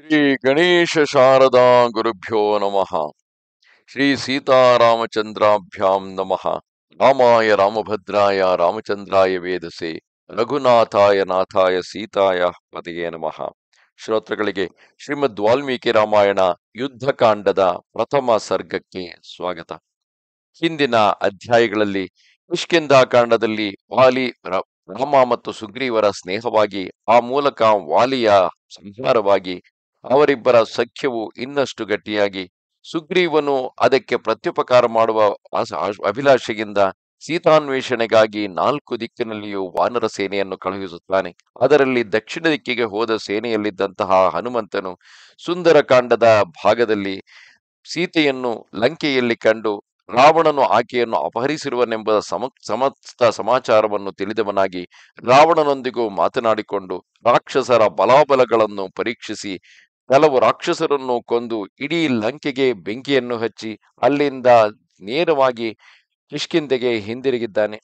ಶ್ರೀ ಗಣೇಶ ಶಾರದಾ ಗುರುಭ್ಯೋ ನಮಃ. ಶ್ರೀ ಸೀತಾರಾಮಚಂದ್ರಾಭ್ಯಾಂ ನಮಃ. ರಾಮಾಯ ರಾಮಭದ್ರಾಯ ರಾಮಚಂದ್ರಾಯ ವೇದಸೆ ರಘುನಾಥಾಯ ನಾಥಾಯ ಸೀತಾಯ ಪತಿಯೇ ನಮಃ. ಶ್ರೋತೃಗಳಿಗೆ ಶ್ರೀಮದ್ ವಾಲ್ಮೀಕಿ ರಾಮಾಯಣ ಯುದ್ಧಕಾಂಡದ ಪ್ರಥಮ ಸರ್ಗಕ್ಕೆ ಸ್ವಾಗತ. ಹಿಂದಿನ ಅಧ್ಯಾಯಗಳಲ್ಲಿ ಕಿಷ್ಕಿಂಧಾಕಾಂಡದಲ್ಲಿ ವಾಲಿ ರಾಮ ಮತ್ತು ಸುಗ್ರೀವರ ಸ್ನೇಹವಾಗಿ ಆ ಮೂಲಕ ವಾಲಿಯ ಸಂಹಾರವಾಗಿ ಅವರಿಬ್ಬರ ಸಖ್ಯವು ಇನ್ನಷ್ಟು ಗಟ್ಟಿಯಾಗಿ ಸುಗ್ರೀವನು ಅದಕ್ಕೆ ಪ್ರತ್ಯುಪಕಾರ ಮಾಡುವ ಅಭಿಲಾಷೆಯಿಂದ ಸೀತಾನ್ವೇಷಣೆಗಾಗಿ 4 ದಿಕ್ಕಿನಲ್ಲಿಯೂ ವಾನರ ಸೇನೆಯನ್ನು ಕಳುಹಿಸುತ್ತಾನೆ. ಅದರಲ್ಲಿ ದಕ್ಷಿಣ ದಿಕ್ಕಿಗೆ ಹೋದ ಸೇನೆಯಲ್ಲಿದ್ದಂತಹ ಹನುಮಂತನು ಸುಂದರಕಾಂಡದ ಭಾಗದಲ್ಲಿ ಸೀತೆಯನ್ನು ಲಂಕೆಯಲ್ಲಿ ಕಂಡು ರಾವಣನು ಆಕೆಯನ್ನು ಅಪಹರಿಸಿರುವನೆಂಬ ಸಮಸ್ತ ಸಮಾಚಾರವನ್ನು ತಿಳಿದವನಾಗಿ ರಾವಣನೊಂದಿಗೂ ಮಾತನಾಡಿಕೊಂಡು ರಾಕ್ಷಸರ ಬಲಾಬಲಗಳನ್ನು ಪರೀಕ್ಷಿಸಿ ಕೆಲವು ರಾಕ್ಷಸರನ್ನು ಕೊಂದು ಇಡೀ ಲಂಕೆಗೆ ಬೆಂಕಿಯನ್ನು ಹಚ್ಚಿ ಅಲ್ಲಿಂದ ನೇರವಾಗಿ ಕಿಷ್ಕಿಂಧೆಗೆ ಹಿಂದಿರುಗಿದ್ದಾನೆ.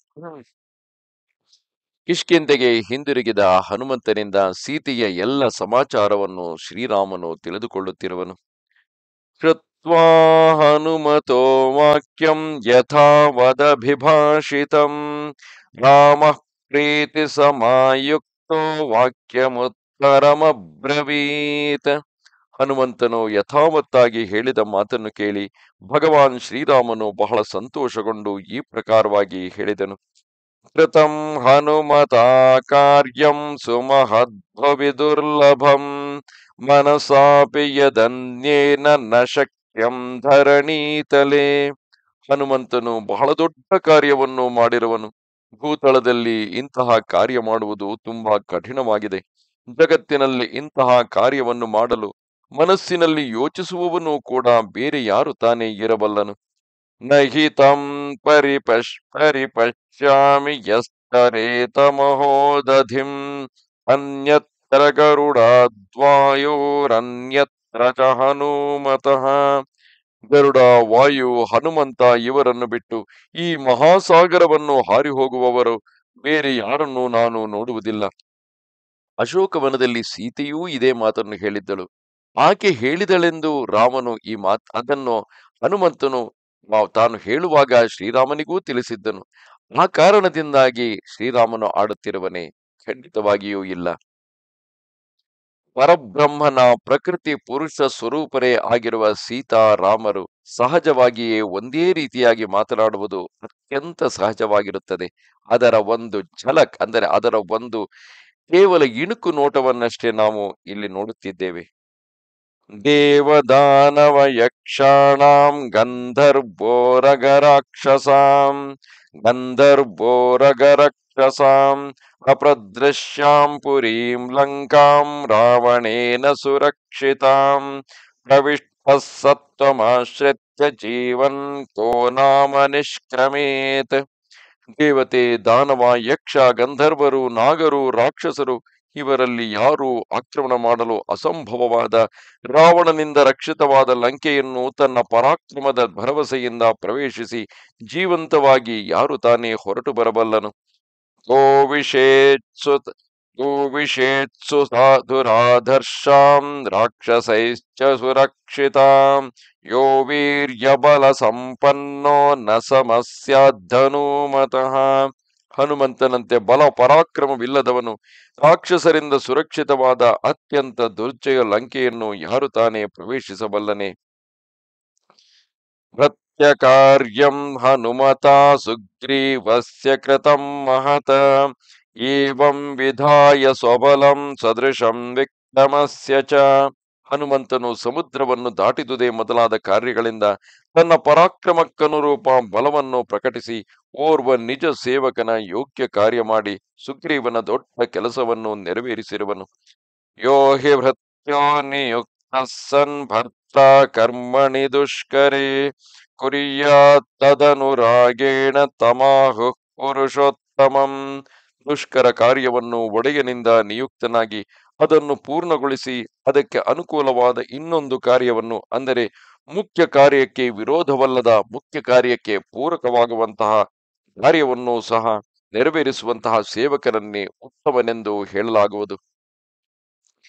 ಕಿಷ್ಕಿಂಧೆಗೆ ಹಿಂದಿರುಗಿದ ಹನುಮಂತನಿಂದ ಸೀತೆಯ ಎಲ್ಲ ಸಮಾಚಾರವನ್ನು ಶ್ರೀರಾಮನು ತಿಳಿದುಕೊಳ್ಳುತ್ತಿರುವನು. ಶ್ರುತ್ವಾ ಹನುಮತೋ ವಾಕ್ಯಂ ಯಥಾವದಭಿಭಾಷಿತಂ ರಾಮಃ ಪ್ರೀತಿ ಸಮಾಯುಕ್ತೋ ವಾಕ್ಯಮುತ್ತರಮಬ್ರವೀತ್. ಹನುಮಂತನು ಯಥಾವತ್ತಾಗಿ ಹೇಳಿದ ಮಾತನ್ನು ಕೇಳಿ ಭಗವಾನ್ ಶ್ರೀರಾಮನು ಬಹಳ ಸಂತೋಷಗೊಂಡು ಈ ಪ್ರಕಾರವಾಗಿ ಹೇಳಿದನು. ಕೃತಂ ಹನುಮತಾ ಕಾರ್ಯಂ ಸುಮಹದ್ಭವಿದುರ್ಲಭಂ ಮನಸಾಪಿ ಯದನ್ಯೇನ ನ ಶಕ್ಯಂ ಧರಣೀತಲೆ. ಹನುಮಂತನು ಬಹಳ ದೊಡ್ಡ ಕಾರ್ಯವನ್ನು ಮಾಡಿರುವನು. ಭೂತಳದಲ್ಲಿ ಇಂತಹ ಕಾರ್ಯ ಮಾಡುವುದು ತುಂಬಾ ಕಠಿಣವಾಗಿದೆ. ಜಗತ್ತಿನಲ್ಲಿ ಇಂತಹ ಕಾರ್ಯವನ್ನು ಮಾಡಲು ಮನಸ್ಸಿನಲ್ಲಿ ಯೋಚಿಸುವವನು ಕೂಡ ಬೇರೆ ಯಾರು ತಾನೇ ಇರಬಲ್ಲನು. ನಹಿತಂ ಪರಿಪಶ್ಯಾಮಿ ಯಸ್ತರೇತ ಮಹೋದಧಿಂ ಅನ್ಯತ್ರ ಗರುಡಾದ್ವಾಯೋರನ್ಯತ್ರ ಚ ಹನುಮತಃ. ಗರುಡ, ವಾಯು, ಹನುಮಂತ ಇವರನ್ನು ಬಿಟ್ಟು ಈ ಮಹಾಸಾಗರವನ್ನು ಹಾರಿ ಹೋಗುವವರು ಬೇರೆ ಯಾರನ್ನು ನಾನು ನೋಡುವುದಿಲ್ಲ. ಅಶೋಕವನದಲ್ಲಿ ಸೀತೆಯೂ ಇದೇ ಮಾತನ್ನು ಹೇಳಿದ್ದಳು. ಆಕೆ ಹೇಳಿದಳೆಂದು ರಾಮನು ಅದನ್ನು ಹನುಮಂತನು ತಾನು ಹೇಳುವಾಗ ಶ್ರೀರಾಮನಿಗೂ ತಿಳಿಸಿದ್ದನು. ಆ ಕಾರಣದಿಂದಾಗಿ ಶ್ರೀರಾಮನು ಆಡುತ್ತಿರುವನೇ? ಖಂಡಿತವಾಗಿಯೂ ಇಲ್ಲ. ಪರಬ್ರಹ್ಮನ ಪ್ರಕೃತಿ ಪುರುಷ ಸ್ವರೂಪರೇ ಆಗಿರುವ ಸೀತಾ ರಾಮರು ಸಹಜವಾಗಿಯೇ ಒಂದೇ ರೀತಿಯಾಗಿ ಮಾತನಾಡುವುದು ಅತ್ಯಂತ ಸಹಜವಾಗಿರುತ್ತದೆ. ಅದರ ಒಂದು ಝಲಕ್ ಅಂದರೆ ಅದರ ಒಂದು ಕೇವಲ ಇಣುಕು ನೋಟವನ್ನಷ್ಟೇ ನಾವು ಇಲ್ಲಿ ನೋಡುತ್ತಿದ್ದೇವೆ. ದೇವದಾನವ ಯಕ್ಷಾಣಾಂ ಗಂಧರ್ಬೋರಗರಾಕ್ಷಸಾಂ ಅಪ್ರದೃಶ್ಯಾಂ ಪುರೀಂ ಲಂಕಾಂ ರಾವಣೇನ ಸುರಕ್ಷಿತಾಂ ಪ್ರವಿಷ್ಟಃ ಸತ್ವಮಾಶ್ರಿತ್ಯ ಜೀವನ್ ಕೋ ನಾಮ ನಿಷ್ಕ್ರಮೇತ್. ದೇವತೆ, ದಾನವ, ಯಕ್ಷ, ಗಂಧರ್ವರು, ನಾಗರು, ರಾಕ್ಷಸರು ಇವರಲ್ಲಿ ಯಾರೂ ಆಕ್ರಮಣ ಮಾಡಲು ಅಸಂಭವವಾದ ರಾವಣನಿಂದ ರಕ್ಷಿತವಾದ ಲಂಕೆಯನ್ನು ತನ್ನ ಪರಾಕ್ರಮದ ಭರವಸೆಯಿಂದ ಪ್ರವೇಶಿಸಿ ಜೀವಂತವಾಗಿ ಯಾರು ತಾನೇ ಹೊರಟು ಬರಬಲ್ಲನು? ಗೋವಿಷೇತ್ಸು ಸಾಧುರಾಧರ್ಷಾಂ ರಾಕ್ಷಸೈಶ್ಚ ಸುರಕ್ಷಿತಾಂ ಯೋ ವೀರ್ಯಬಲ ಸಂಪನ್ನೋ ನ ಸಮಸ್ಯಾಧನುಮತಃ. ಹನುಮಂತನಂತೆ ಬಲ ಪರಾಕ್ರಮವಿಲ್ಲದವನು ರಾಕ್ಷಸರಿಂದ ಸುರಕ್ಷಿತವಾದ ಅತ್ಯಂತ ದುರ್ಜಯ ಲಂಕೆಯನ್ನು ಯಾರು ತಾನೇ ಪ್ರವೇಶಿಸಬಲ್ಲನೆ? ಪ್ರತ್ಯಕಾರ್ಯಂ ಹನುಮತಾ ಸುಗ್ರೀವಸ್ಯ ಕೃತಂ ಮಹತ ಏವಂ ವಿಧಾಯ ಸ್ವಬಲಂ ಸದೃಶಂ ವಿಕ್ರಮಸ್ಯ ಚ. ಹನುಮಂತನು ಸಮುದ್ರವನ್ನು ದಾಟಿದುದೇ ಮೊದಲಾದ ಕಾರ್ಯಗಳಿಂದ ತನ್ನ ಪರಾಕ್ರಮಕ್ಕನುರೂಪ ಬಲವನ್ನು ಪ್ರಕಟಿಸಿ ಓರ್ವ ನಿಜ ಸೇವಕನ ಯೋಗ್ಯ ಕಾರ್ಯ ಮಾಡಿ ಸುಗ್ರೀವನ ದೊಡ್ಡ ಕೆಲಸವನ್ನು ನೆರವೇರಿಸಿರುವನು. ಯೋ ಹಿ ಭೃತ್ಯೋ ನಿಯುಕ್ತ ಸನ್ ಭರ್ತಾ ಕರ್ಮಣಿ ದುಷ್ಕರೇ ಕುರ್ಯಾತ್ ತದನುರಾಗೇಣ ತಮಾಹು ಪುರುಷೋತ್ತಮಂ. ದುಷ್ಕರ ಕಾರ್ಯವನ್ನು ಒಡೆಯನಿಂದ ನಿಯುಕ್ತನಾಗಿ ಅದನ್ನು ಪೂರ್ಣಗೊಳಿಸಿ ಅದಕ್ಕೆ ಅನುಕೂಲವಾದ ಇನ್ನೊಂದು ಕಾರ್ಯವನ್ನು ಅಂದರೆ ಮುಖ್ಯ ಕಾರ್ಯಕ್ಕೆ ವಿರೋಧವಲ್ಲದ ಮುಖ್ಯ ಕಾರ್ಯಕ್ಕೆ ಪೂರಕವಾಗುವಂತಹ ಕಾರ್ಯವನ್ನು ಸಹ ನೆರವೇರಿಸುವಂತಹ ಸೇವಕನನ್ನೇ ಉತ್ತಮನೆಂದು ಹೇಳಲಾಗುವುದು.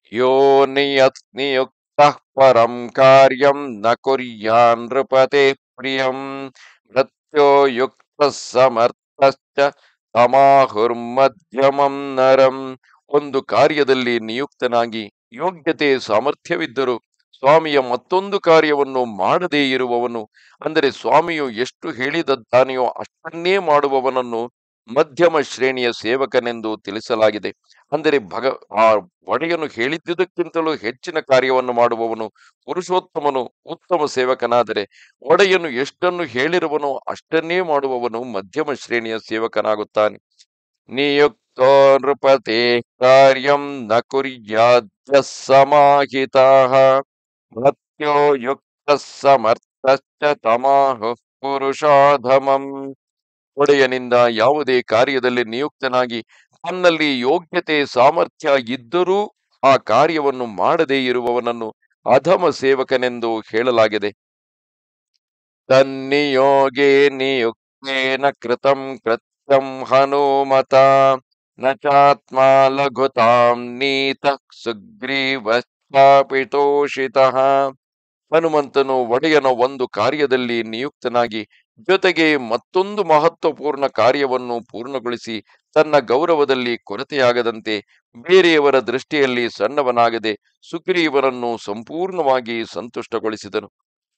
ಯೋ ನಿಯುಕ್ತಃ ಪರಂ ಕಾರ್ಯಂ ನ ಕುರ್ಯಾನ್ ನೃಪತೆ ಪ್ರಿಯಂ ಮೃತ್ಯೋ ಯುಕ್ತ ಸಮರ್ಥಶ್ಚ ತಮಾಹುರ್ಮಧ್ಯಮಂ ನರಂ. ಒಂದು ಕಾರ್ಯದಲ್ಲಿ ನಿಯುಕ್ತನಾಗಿ ಯೋಗ್ಯತೆ ಸಾಮರ್ಥ್ಯವಿದ್ದರೂ ಸ್ವಾಮಿಯ ಮತ್ತೊಂದು ಕಾರ್ಯವನ್ನು ಮಾಡದೇ ಇರುವವನು, ಅಂದರೆ ಸ್ವಾಮಿಯು ಎಷ್ಟು ಹೇಳಿದ್ದಾನೆಯೋ ಅಷ್ಟನ್ನೇ ಮಾಡುವವನನ್ನು ಮಧ್ಯಮ ಶ್ರೇಣಿಯ ಸೇವಕನೆಂದು ತಿಳಿಸಲಾಗಿದೆ. ಅಂದರೆ ಆ ಒಡೆಯನು ಹೇಳಿದ್ದುದಕ್ಕಿಂತಲೂ ಹೆಚ್ಚಿನ ಕಾರ್ಯವನ್ನು ಮಾಡುವವನು ಪುರುಷೋತ್ತಮನು, ಉತ್ತಮ ಸೇವಕನಾದರೆ ಒಡೆಯನು ಎಷ್ಟನ್ನು ಹೇಳಿರುವನೋ ಅಷ್ಟನ್ನೇ ಮಾಡುವವನು ಮಧ್ಯಮ ಶ್ರೇಣಿಯ ಸೇವಕನಾಗುತ್ತಾನೆ. ನಿಯುಕ್ತೋ ನೃಪತೆ ಕಾರ್ಯಂ ನ ಕುರ್ಯಾದ್ಯ ಸಮಾಹಿತಃ ಮೃತ್ಯೋ ಯುಕ್ತ ಸಮರ್ಥಶ್ಚ ತಮಾಹುಃ ಪುರುಷಾಧಮಂ. ಒಡೆಯನಿಂದ ಯಾವುದೇ ಕಾರ್ಯದಲ್ಲಿ ನಿಯುಕ್ತನಾಗಿ ತನ್ನಲ್ಲಿ ಯೋಗ್ಯತೆ ಸಾಮರ್ಥ್ಯ ಇದ್ದರೂ ಆ ಕಾರ್ಯವನ್ನು ಮಾಡದೇ ಇರುವವನನ್ನು ಅಧಮ ಸೇವಕನೆಂದು ಹೇಳಲಾಗಿದೆ. ತನ್ನಿಯೋಗೇ ನಿಯುಕ್ತೇನ ಕೃತಂ ಕೃತ್ಯಂ ಹನುಮತ ನ ಚಾತ್ಮ ಲಘುತಾಂ ನೀತಃ ಸುಗ್ರೀವಶ್ಚಾಪಿತೋಷಿತಃ. ಹನುಮಂತನು ಒಡೆಯನ ಒಂದು ಕಾರ್ಯದಲ್ಲಿ ನಿಯುಕ್ತನಾಗಿ ಜೊತೆಗೆ ಮತ್ತೊಂದು ಮಹತ್ವಪೂರ್ಣ ಕಾರ್ಯವನ್ನು ಪೂರ್ಣಗೊಳಿಸಿ ತನ್ನ ಗೌರವದಲ್ಲಿ ಕೊರತೆಯಾಗದಂತೆ ಬೇರೆಯವರ ದೃಷ್ಟಿಯಲ್ಲಿ ಸಣ್ಣವನಾಗದೆ ಸುಗ್ರೀವನನ್ನು ಸಂಪೂರ್ಣವಾಗಿ ಸಂತುಷ್ಟಗೊಳಿಸಿದನು.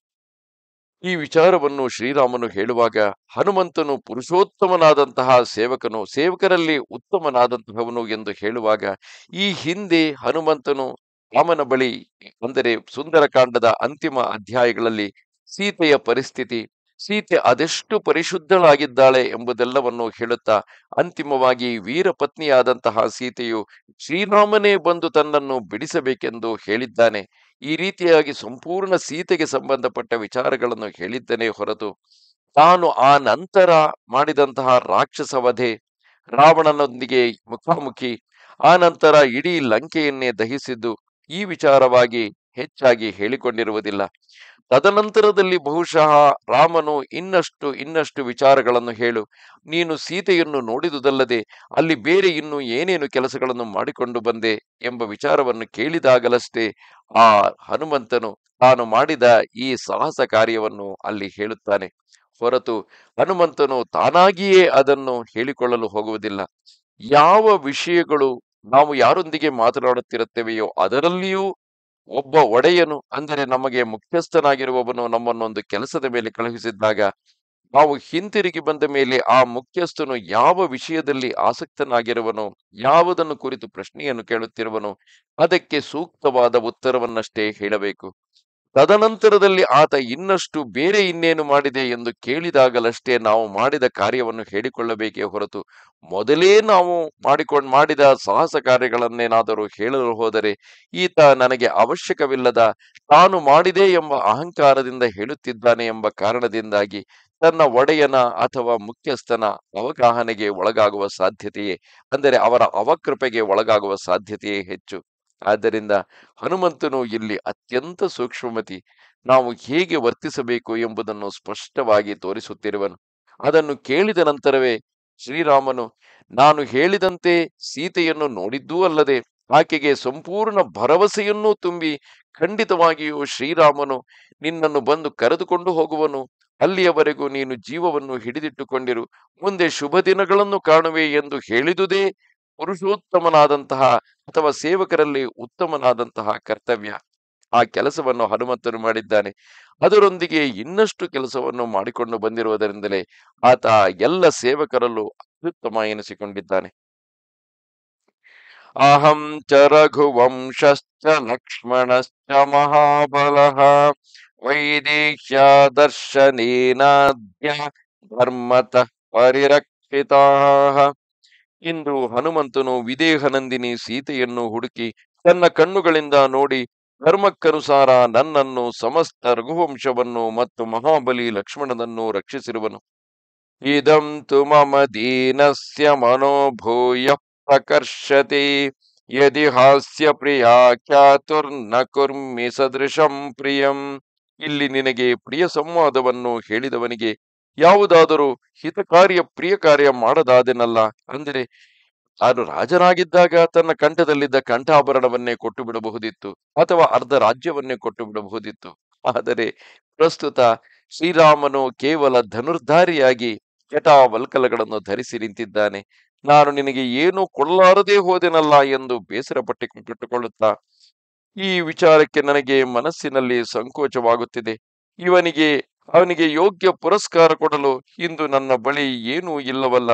ಈ ವಿಚಾರವನ್ನು ಶ್ರೀರಾಮನು ಹೇಳುವಾಗ ಹನುಮಂತನು ಪುರುಷೋತ್ತಮನಾದಂತಹ ಸೇವಕನು, ಸೇವಕರಲ್ಲಿ ಉತ್ತಮನಾದಂತಹವನು ಎಂದು ಹೇಳುವಾಗ ಈ ಹಿಂದೆ ಹನುಮಂತನು ರಾಮನ ಬಳಿ, ಅಂದರೆ ಸುಂದರಕಾಂಡದ ಅಂತಿಮ ಅಧ್ಯಾಯಗಳಲ್ಲಿ ಸೀತೆಯ ಪರಿಸ್ಥಿತಿ, ಸೀತೆ ಅದೆಷ್ಟು ಪರಿಶುದ್ಧಳಾಗಿದ್ದಾಳೆ ಎಂಬುದೆಲ್ಲವನ್ನು ಹೇಳುತ್ತಾ ಅಂತಿಮವಾಗಿ ವೀರ ಪತ್ನಿಯಾದಂತಹ ಸೀತೆಯು ಶ್ರೀರಾಮನೇ ಬಂದು ತನ್ನನ್ನು ಬಿಡಿಸಬೇಕೆಂದು ಹೇಳಿದ್ದಾನೆ. ಈ ರೀತಿಯಾಗಿ ಸಂಪೂರ್ಣ ಸೀತೆಗೆ ಸಂಬಂಧಪಟ್ಟ ವಿಚಾರಗಳನ್ನು ಹೇಳಿದ್ದನೇ ಹೊರತು ತಾನು ಆ ನಂತರ ಮಾಡಿದಂತಹ ರಾಕ್ಷಸ ವಧೆ, ರಾವಣನೊಂದಿಗೆ ಮುಖಾಮುಖಿ, ಆ ನಂತರ ಇಡೀ ಲಂಕೆಯನ್ನೇ ದಹಿಸಿದ್ದು ಈ ವಿಚಾರವಾಗಿ ಹೆಚ್ಚಾಗಿ ಹೇಳಿಕೊಂಡಿರುವುದಿಲ್ಲ. ತದನಂತರದಲ್ಲಿ ಬಹುಶಃ ರಾಮನು ಇನ್ನಷ್ಟು ವಿಚಾರಗಳನ್ನು ಹೇಳು, ನೀನು ಸೀತೆಯನ್ನು ನೋಡಿದುದಲ್ಲದೆ ಅಲ್ಲಿ ಬೇರೆ ಇನ್ನು ಏನೇನು ಕೆಲಸಗಳನ್ನು ಮಾಡಿಕೊಂಡು ಬಂದೆ ಎಂಬ ವಿಚಾರವನ್ನು ಕೇಳಿದಾಗಲಷ್ಟೇ ಆ ಹನುಮಂತನು ತಾನು ಮಾಡಿದ ಈ ಸಾಹಸ ಕಾರ್ಯವನ್ನು ಅಲ್ಲಿ ಹೇಳುತ್ತಾನೆ ಹೊರತು ಹನುಮಂತನು ತಾನಾಗಿಯೇ ಅದನ್ನು ಹೇಳಿಕೊಳ್ಳಲು ಹೋಗುವುದಿಲ್ಲ. ಯಾವ ವಿಷಯಗಳು ನಾವು ಯಾರೊಂದಿಗೆ ಮಾತನಾಡುತ್ತಿರುತ್ತೇವೆಯೋ ಅದರಲ್ಲಿಯೂ ಒಬ್ಬ ಒಡೆಯನು, ಅಂದರೆ ನಮಗೆ ಮುಖ್ಯಸ್ಥನಾಗಿರುವವನು ನಮ್ಮನ್ನೊಂದು ಕೆಲಸದ ಮೇಲೆ ಕಳುಹಿಸಿದ್ದಾಗ ನಾವು ಹಿಂತಿರುಗಿ ಬಂದ ಮೇಲೆ ಆ ಮುಖ್ಯಸ್ಥನು ಯಾವ ವಿಷಯದಲ್ಲಿ ಆಸಕ್ತನಾಗಿರುವನೋ, ಯಾವುದನ್ನು ಕುರಿತು ಪ್ರಶ್ನೆಯನ್ನು ಕೇಳುತ್ತಿರುವನೋ ಅದಕ್ಕೆ ಸೂಕ್ತವಾದ ಉತ್ತರವನ್ನಷ್ಟೇ ಹೇಳಬೇಕು. ತದನಂತರದಲ್ಲಿ ಆತ ಇನ್ನಷ್ಟು ಬೇರೆ ಇನ್ನೇನು ಮಾಡಿದೆ ಎಂದು ಕೇಳಿದಾಗಲಷ್ಟೇ ನಾವು ಮಾಡಿದ ಕಾರ್ಯವನ್ನು ಹೇಳಿಕೊಳ್ಳಬೇಕೇ ಹೊರತು ಮೊದಲೇ ನಾವು ಮಾಡಿದ ಸಾಹಸ ಕಾರ್ಯಗಳನ್ನೇನಾದರೂ ಹೇಳಲು ಹೋದರೆ ಈತ ನನಗೆ ಅವಶ್ಯಕವಿಲ್ಲದ, ತಾನು ಮಾಡಿದೆ ಎಂಬ ಅಹಂಕಾರದಿಂದ ಹೇಳುತ್ತಿದ್ದಾನೆ ಎಂಬ ಕಾರಣದಿಂದಾಗಿ ತನ್ನ ಒಡೆಯನ ಅಥವಾ ಮುಖ್ಯಸ್ಥನ ಅವಗಾಹನೆಗೆ ಒಳಗಾಗುವ ಸಾಧ್ಯತೆಯೇ, ಅಂದರೆ ಅವರ ಅವಕೃಪೆಗೆ ಒಳಗಾಗುವ ಸಾಧ್ಯತೆಯೇ ಹೆಚ್ಚು. ಆದ್ದರಿಂದ ಹನುಮಂತನು ಇಲ್ಲಿ ಅತ್ಯಂತ ಸೂಕ್ಷ್ಮಮತಿ, ನಾವು ಹೇಗೆ ವರ್ತಿಸಬೇಕು ಎಂಬುದನ್ನು ಸ್ಪಷ್ಟವಾಗಿ ತೋರಿಸುತ್ತಿರುವನು. ಅದನ್ನು ಕೇಳಿದ ನಂತರವೇ ಶ್ರೀರಾಮನು, ನಾನು ಹೇಳಿದಂತೆ ಸೀತೆಯನ್ನು ನೋಡಿದ್ದೂ ಅಲ್ಲದೆ ಆಕೆಗೆ ಸಂಪೂರ್ಣ ಭರವಸೆಯನ್ನೂ ತುಂಬಿ, ಖಂಡಿತವಾಗಿಯೂ ಶ್ರೀರಾಮನು ನಿನ್ನನ್ನು ಬಂದು ಕರೆದುಕೊಂಡು ಹೋಗುವನು, ಅಲ್ಲಿಯವರೆಗೂ ನೀನು ಜೀವವನ್ನು ಹಿಡಿದಿಟ್ಟುಕೊಂಡಿರು, ಮುಂದೆ ಶುಭ ದಿನಗಳನ್ನು ಕಾಣುವೆ ಎಂದು ಹೇಳಿದುದೇ ಪುರುಷೋತ್ತಮನಾದಂತಹ ಅಥವಾ ಸೇವಕರಲ್ಲಿ ಉತ್ತಮನಾದಂತಹ ಕರ್ತವ್ಯ. ಆ ಕೆಲಸವನ್ನು ಹನುಮಂತನು ಮಾಡಿದ್ದಾನೆ. ಅದರೊಂದಿಗೆ ಇನ್ನಷ್ಟು ಕೆಲಸವನ್ನು ಮಾಡಿಕೊಂಡು ಬಂದಿರುವುದರಿಂದಲೇ ಆತ ಎಲ್ಲ ಸೇವಕರಲ್ಲೂ ಅತ್ಯುತ್ತಮ ಎನಿಸಿಕೊಂಡಿದ್ದಾನೆ. ಅಹಂ ಚ ರಘುವಂಶಶ್ಚ ಲಕ್ಷ್ಮಣಶ್ಚ ಮಹಾಬಲಃ ವೈದೇಹ್ಯ ದರ್ಶನೇನಾದ್ಯ ಧರ್ಮತಃ ಪರಿರಕ್ಷಿತಾಃ. ಇಂದು ಹನುಮಂತನು ವಿದೇಹನಂದಿನಿ ಸೀತೆಯನ್ನು ಹುಡುಕಿ ತನ್ನ ಕಣ್ಣುಗಳಿಂದ ನೋಡಿ ಧರ್ಮಕ್ಕನುಸಾರ ನನ್ನನ್ನು, ಸಮಸ್ತ ರಘುವಂಶವನ್ನು ಮತ್ತು ಮಹಾಬಲಿ ಲಕ್ಷ್ಮಣನನ್ನು ರಕ್ಷಿಸಿರುವನು. ಇದಂ ತು ಮಮ ದೀನಸ್ಯ ಮನೋಭೂಯ ಪ್ರಕರ್ಷತೆ ಯದಿ ಹಾಸ್ಯ ಪ್ರಿಯಾ ಖ್ಯಾತುರ್ನ ಕುರ್ಮಿ ಸದೃಶಂ ಪ್ರಿಯಂ. ಇಲ್ಲಿ ನಿನಗೆ ಪ್ರಿಯ ಸಂವಾದವನ್ನು ಹೇಳಿದವನಿಗೆ ಯಾವುದಾದರೂ ಹಿತಕಾರ್ಯ ಪ್ರಿಯ ಕಾರ್ಯ ಮಾಡದಾದೆನಲ್ಲ, ಅಂದರೆ ತಾನು ರಾಜನಾಗಿದ್ದಾಗ ತನ್ನ ಕಂಠದಲ್ಲಿದ್ದ ಕಂಠಾಭರಣವನ್ನೇ ಕೊಟ್ಟು ಬಿಡಬಹುದಿತ್ತು, ಅಥವಾ ಅರ್ಧ ರಾಜ್ಯವನ್ನೇ ಕೊಟ್ಟು ಬಿಡಬಹುದಿತ್ತು. ಆದರೆ ಪ್ರಸ್ತುತ ಶ್ರೀರಾಮನು ಕೇವಲ ಧನುರ್ಧಾರಿಯಾಗಿ ಜಟಾವಲ್ಕಲಗಳನ್ನು ಧರಿಸಿ ನಿಂತಿದ್ದಾನೆ. ನಾನು ನಿನಗೆ ಏನು ಕೊಡಲಾರದೆ ಹೋದೆನಲ್ಲ ಎಂದು ಬೇಸರ ಪಟ್ಟುಕೊಳ್ಳುತ್ತಾ, ಈ ವಿಚಾರಕ್ಕೆ ನನಗೆ ಮನಸ್ಸಿನಲ್ಲಿ ಸಂಕೋಚವಾಗುತ್ತಿದೆ. ಇವನಿಗೆ ಅವನಿಗೆ ಯೋಗ್ಯ ಪುರಸ್ಕಾರ ಕೊಡಲು ಇಂದು ನನ್ನ ಬಳಿ ಏನೂ ಇಲ್ಲವಲ್ಲ.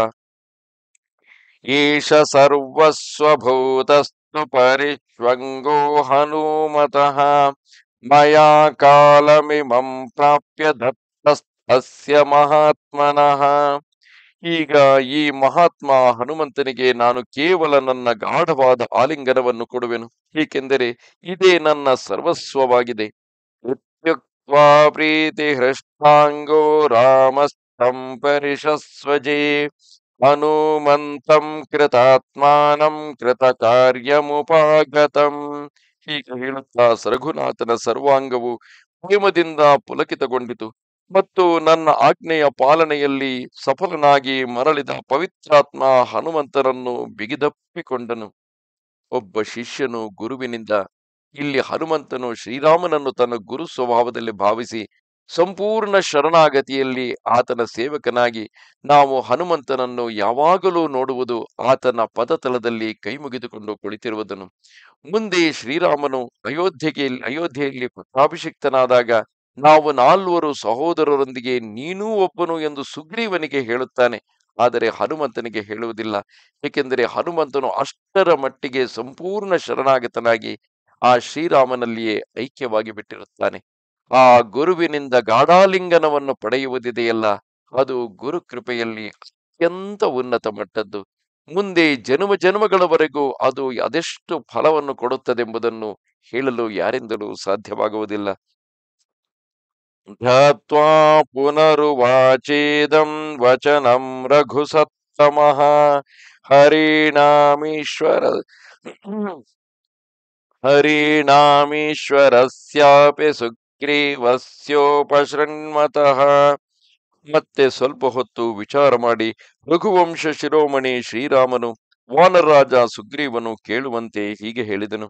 ಏಷ ಸರ್ವಸ್ವಭೂತಸ್ತು ಪರಿಷ್ವಂಗೋ ಹನುಮತಃ ಮಯಾ ಕಾಲಮಿಮಂ ಪ್ರಾಪ್ಯ ದತ್ತಸ್ತಸ್ಯ ಮಹಾತ್ಮನಃ. ಈಗ ಈ ಮಹಾತ್ಮ ಹನುಮಂತನಿಗೆ ನಾನು ಕೇವಲ ನನ್ನ ಗಾಢವಾದ ಆಲಿಂಗನವನ್ನು ಕೊಡುವೆನು, ಏಕೆಂದರೆ ಇದೇ ನನ್ನ ಸರ್ವಸ್ವವಾಗಿದೆ. ಇತ್ಯುಕ್ತ್ವಾ ಪ್ರೀತಿ ಹೃಷ್ಟಾಂಗೋ ರಾಮಸ್ಥಂ ಪರಿಷಸ್ವಜೇ ಹನುಮಂತಂ ಕೃತಾತ್ಮಾನಂ ಕೃತ ಕಾರ್ಯಮುಪಾಗತಂ. ಹೀಗೆ ಹೇಳುತ್ತಾ ರಘುನಾಥನ ಸರ್ವಾಂಗವು ಪ್ರೇಮದಿಂದ ಪುಲಕಿತಗೊಂಡಿತು ಮತ್ತು ನನ್ನ ಆಜ್ಞೆಯ ಪಾಲನೆಯಲ್ಲಿ ಸಫಲನಾಗಿ ಮರಳಿದ ಪವಿತ್ರಾತ್ಮ ಹನುಮಂತನನ್ನು ಬಿಗಿದಪ್ಪಿಕೊಂಡನು. ಒಬ್ಬ ಶಿಷ್ಯನು ಗುರುವಿನಿಂದ, ಇಲ್ಲಿ ಹನುಮಂತನು ಶ್ರೀರಾಮನನ್ನು ತನ್ನ ಗುರು ಸ್ವಭಾವದಲ್ಲಿ ಭಾವಿಸಿ ಸಂಪೂರ್ಣ ಶರಣಾಗತಿಯಲ್ಲಿ ಆತನ ಸೇವಕನಾಗಿ ನಾವು ಹನುಮಂತನನ್ನು ಯಾವಾಗಲೂ ನೋಡುವುದು ಆತನ ಪದತಲದಲ್ಲಿ ಕೈ ಮುಗಿದುಕೊಂಡು ಕುಳಿತಿರುವುದನ್ನು. ಮುಂದೆ ಶ್ರೀರಾಮನು ಅಯೋಧ್ಯೆಯಲ್ಲಿ ಪಟ್ಟಾಭಿಷಿಕ್ತನಾದಾಗ ನಾವು ನಾಲ್ವರು ಸಹೋದರರೊಂದಿಗೆ ನೀನೂ ಒಬ್ಬನು ಎಂದು ಸುಗ್ರೀವನಿಗೆ ಹೇಳುತ್ತಾನೆ. ಆದರೆ ಹನುಮಂತನಿಗೆ ಹೇಳುವುದಿಲ್ಲ, ಏಕೆಂದರೆ ಹನುಮಂತನು ಅಷ್ಟರ ಮಟ್ಟಿಗೆ ಸಂಪೂರ್ಣ ಶರಣಾಗತನಾಗಿ ಆ ಶ್ರೀರಾಮನಲ್ಲಿಯೇ ಐಕ್ಯವಾಗಿ ಬಿಟ್ಟಿರುತ್ತಾನೆ. ಆ ಗುರುವಿನಿಂದ ಗಾಢಾಲಿಂಗನವನ್ನು ಪಡೆಯುವುದಿದೆಯಲ್ಲ, ಅದು ಗುರು ಕೃಪೆಯಲ್ಲಿ ಅತ್ಯಂತ ಉನ್ನತ ಮಟ್ಟದ್ದು. ಮುಂದೆ ಜನ್ಮ ಜನ್ಮಗಳವರೆಗೂ ಅದು ಅದೆಷ್ಟು ಫಲವನ್ನು ಕೊಡುತ್ತದೆಂಬುದನ್ನು ಹೇಳಲು ಯಾರಿಂದಲೂ ಸಾಧ್ಯವಾಗುವುದಿಲ್ಲ. ಧ್ಯಾತ್ವಾ ಪುನರುವಾಚೇದಂ ವಚನಂ ರಘುಸತ್ತಮಃ ಹರಿಣಾಮೀಶ್ವರ ಹರಿಣಾಮೀಶ್ವರಸ್ಯಾಪಿ ಸುಗ್ರೀವಸ್ಯೋಪಶೃಣ್ಮತಃ. ಮತ್ತೆ ಸ್ವಲ್ಪ ಹೊತ್ತು ವಿಚಾರ ಮಾಡಿ ರಘುವಂಶ ಶಿರೋಮಣಿ ಶ್ರೀರಾಮನು ವಾನರರಾಜ ಸುಗ್ರೀವನು ಕೇಳುವಂತೆ ಹೀಗೆ ಹೇಳಿದನು.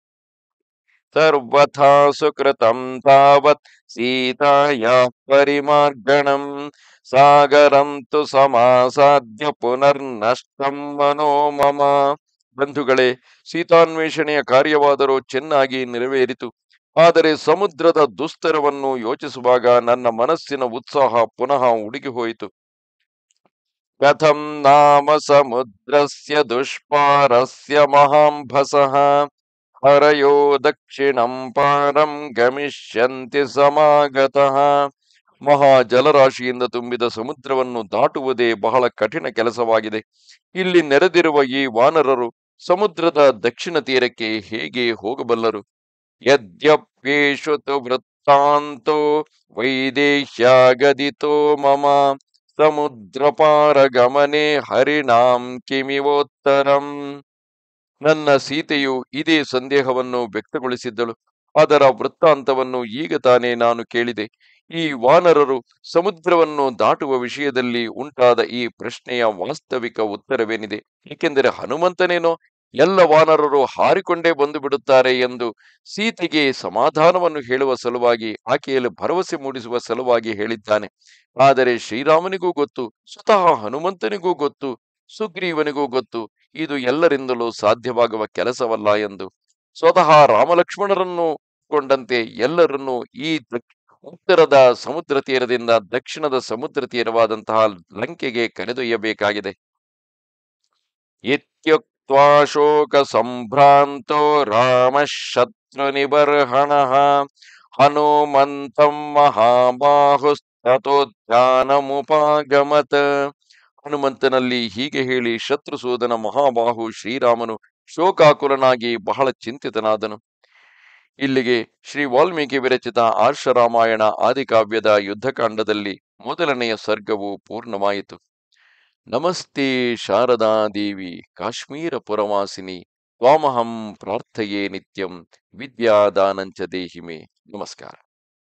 ಸರ್ವಥಾ ಸುಕೃತಂ ತಾವತ್ ಸೀತಾಯಾ ಪರಿಮಾರ್ಗಣಂ ಸಾಗರಂ ತು ಸಮಾಸಾದ್ಯ ಪುನರ್ನಷ್ಟಂ ಮನೋ ಮಮ. ಬಂಧುಗಳೇ, ಸೀತಾನ್ವೇಷಣೆಯ ಕಾರ್ಯವಾದರೂ ಚೆನ್ನಾಗಿ ನೆರವೇರಿತು. ಆದರೆ ಸಮುದ್ರದ ದುಸ್ತರವನ್ನು ಯೋಚಿಸುವಾಗ ನನ್ನ ಮನಸ್ಸಿನ ಉತ್ಸಾಹ ಪುನಃ ಉಡುಗಿ ಹೋಯಿತು. ಕಥಂ ನಾಮ ಸಮುದ್ರಸ್ಯ ದುಷ್ಪಾರಸ್ಯ ಮಹಾಂಭಸಃ ಹರಯೋ ದಕ್ಷಿಣಂ ಪಾರಂ ಗಮಿಷ್ಯಂತಿ ಸಮಾಗತಃ. ಮಹಾ ಜಲರಾಶಿಯಿಂದ ತುಂಬಿದ ಸಮುದ್ರವನ್ನು ದಾಟುವುದೇ ಬಹಳ ಕಠಿಣ ಕೆಲಸವಾಗಿದೆ. ಇಲ್ಲಿ ನೆರೆದಿರುವ ಈ ವಾನರರು ಸಮುದ್ರದ ದಕ್ಷಿಣ ತೀರಕ್ಕೆ ಹೇಗೆ ಹೋಗಬಲ್ಲರು? ಯದ್ಯಪ್ಯೇಷು ತು ವೃತ್ತಾಂತೋ ವೈದೇಹ್ಯಾಗದಿತೋ ಮಮ ಸಮುದ್ರಪಾರ ಗಮನೆ ಹರಿಣಾಂ ಕಿಮಿವೋತ್ತರಂ. ನನ್ನ ಸೀತೆಯು ಇದೇ ಸಂದೇಹವನ್ನು ವ್ಯಕ್ತಗೊಳಿಸಿದ್ದಳು. ಅದರ ವೃತ್ತಾಂತವನ್ನು ಈಗ ತಾನೇ ನಾನು ಕೇಳಿದೆ. ಈ ವಾನರರು ಸಮುದ್ರವನ್ನು ದಾಟುವ ವಿಷಯದಲ್ಲಿ ಉಂಟಾದ ಈ ಪ್ರಶ್ನೆಯ ವಾಸ್ತವಿಕ ಉತ್ತರವೇನಿದೆ? ಏಕೆಂದರೆ ಹನುಮಂತನೇನೋ ಎಲ್ಲ ವಾನರರು ಹಾರಿಕೊಂಡೇ ಬಂದು ಬಿಡುತ್ತಾರೆ ಎಂದು ಸೀತೆಗೆ ಸಮಾಧಾನವನ್ನು ಹೇಳುವ ಸಲುವಾಗಿ, ಆಕೆಯಲ್ಲಿ ಭರವಸೆ ಮೂಡಿಸುವ ಸಲುವಾಗಿ ಹೇಳಿದ್ದಾನೆ. ಆದರೆ ಶ್ರೀರಾಮನಿಗೂ ಗೊತ್ತು, ಸ್ವತಃ ಹನುಮಂತನಿಗೂ ಗೊತ್ತು, ಸುಗ್ರೀವನಿಗೂ ಗೊತ್ತು, ಇದು ಎಲ್ಲರಿಂದಲೂ ಸಾಧ್ಯವಾಗುವ ಕೆಲಸವಲ್ಲ ಎಂದು. ಸ್ವತಃ ರಾಮಲಕ್ಷ್ಮಣರನ್ನು ಕೊಂಡಂತೆ ಎಲ್ಲರನ್ನೂ ಈ ಉತ್ತರದ ಸಮುದ್ರ ತೀರದಿಂದ ದಕ್ಷಿಣದ ಸಮುದ್ರ ತೀರವಾದಂತಹ ಲಂಕೆಗೆ ಕರೆದೊಯ್ಯಬೇಕಾಗಿದೆ. ಇತ್ಯುಕ್ತ್ವಾ ಶೋಕ ಸಂಭ್ರಾಂತೋ ರಾಮ ಶತ್ರು ನಿಬರ್ಹಣಃ ಹನುಮಂತಂ ಮಹಾಬಾಹುಸ್ತತೋದ್ಯಾನಮುಪಾಗಮತ್. ಹನುಮಂತನಲ್ಲಿ ಹೀಗೆ ಹೇಳಿ ಶತ್ರುಸೂದನ ಮಹಾಬಾಹು ಶ್ರೀರಾಮನು ಶೋಕಾಕುಲನಾಗಿ ಬಹಳ ಚಿಂತಿತನಾದನು. ಇಲ್ಲಿಗೆ ಶ್ರೀ ವಾಲ್ಮೀಕಿ ವಿರಚಿತ ಆರ್ಷರಾಮಾಯಣ ಆದಿಕಾವ್ಯದ ಯುದ್ಧಕಾಂಡದಲ್ಲಿ ಮೊದಲನೆಯ ಸರ್ಗವು ಪೂರ್ಣವಾಯಿತು. ನಮಸ್ತೆ ಶಾರದಾ ದೇವಿ ಕಾಶ್ಮೀರ ಪುರವಾಸಿನಿ ತ್ವಾಮಹಂ ಪ್ರಾರ್ಥಯೇ ನಿತ್ಯಂ ವಿದ್ಯಾದಾನಂಚ ದೇಹಿಮೆ. ನಮಸ್ಕಾರ.